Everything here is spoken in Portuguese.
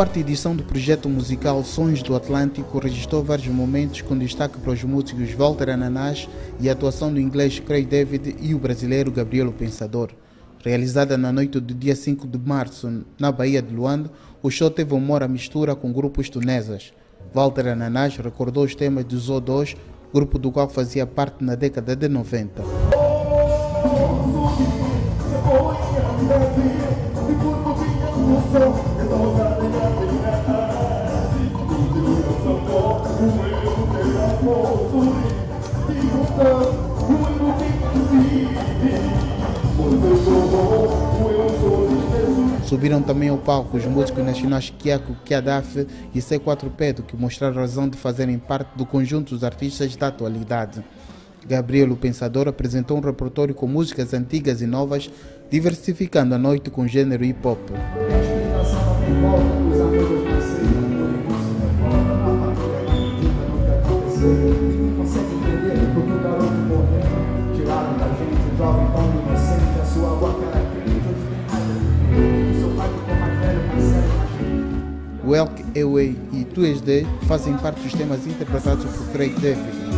quarta edição do projeto musical Sons do Atlântico registrou vários momentos com destaque para os músicos Walter Ananás e a atuação do inglês Craig David e o brasileiro Gabriel o Pensador. Realizada na noite do dia 5 de março na Baía de Luanda, o show teve humor à mistura com grupos tunesas. Walter Ananás recordou os temas do Zo2, grupo do qual fazia parte na década de 90. Subiram também ao palco os músicos nacionais Kiako Kiadafe e C4 Pedro, que mostraram a razão de fazerem parte do conjunto dos artistas da atualidade. Gabriel o Pensador apresentou um repertório com músicas antigas e novas, diversificando a noite com o gênero hip-hop. Welk Away e Tu És fazem parte dos temas interpretados por Craig David.